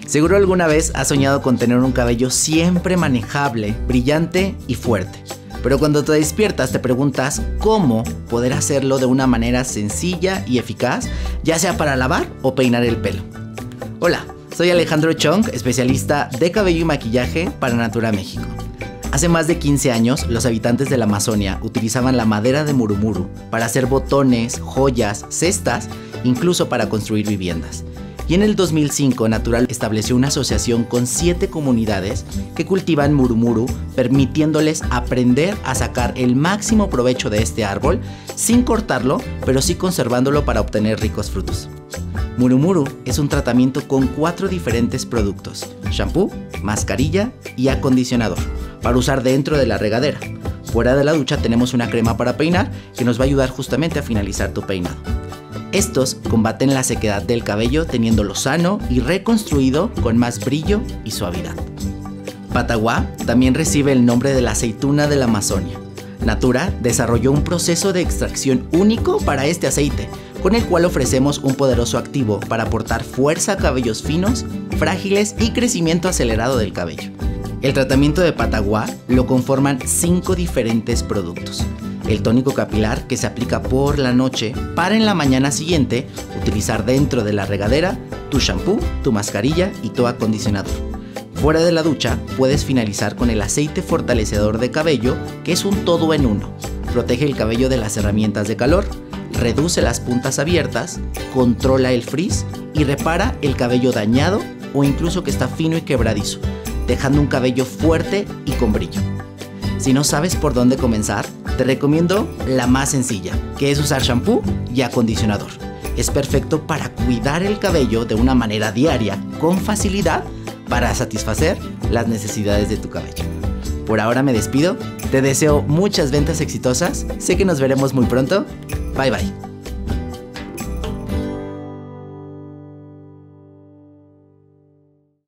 Seguro alguna vez has soñado con tener un cabello siempre manejable, brillante y fuerte. Pero cuando te despiertas te preguntas cómo poder hacerlo de una manera sencilla y eficaz, ya sea para lavar o peinar el pelo. Hola, soy Alejandro Chong, especialista de cabello y maquillaje para Natura México. Hace más de 15 años, los habitantes de la Amazonia utilizaban la madera de murumuru para hacer botones, joyas, cestas, incluso para construir viviendas. Y en el 2005, Natural estableció una asociación con 7 comunidades que cultivan murumuru, permitiéndoles aprender a sacar el máximo provecho de este árbol sin cortarlo, pero sí conservándolo para obtener ricos frutos. Murumuru es un tratamiento con 4 diferentes productos: shampoo, mascarilla y acondicionador, para usar dentro de la regadera. Fuera de la ducha tenemos una crema para peinar que nos va a ayudar justamente a finalizar tu peinado. Estos combaten la sequedad del cabello teniéndolo sano y reconstruido con más brillo y suavidad. Pataguá también recibe el nombre de la aceituna de la Amazonia. Natura desarrolló un proceso de extracción único para este aceite, con el cual ofrecemos un poderoso activo para aportar fuerza a cabellos finos, frágiles y crecimiento acelerado del cabello. El tratamiento de Pataguá lo conforman 5 diferentes productos. El tónico capilar, que se aplica por la noche para en la mañana siguiente utilizar dentro de la regadera tu shampoo, tu mascarilla y tu acondicionador. Fuera de la ducha puedes finalizar con el aceite fortalecedor de cabello, que es un todo en uno. Protege el cabello de las herramientas de calor, reduce las puntas abiertas, controla el frizz y repara el cabello dañado o incluso que está fino y quebradizo, dejando un cabello fuerte y con brillo. Si no sabes por dónde comenzar, te recomiendo la más sencilla, que es usar shampoo y acondicionador. Es perfecto para cuidar el cabello de una manera diaria, con facilidad, para satisfacer las necesidades de tu cabello. Por ahora me despido, te deseo muchas ventas exitosas, sé que nos veremos muy pronto, bye bye.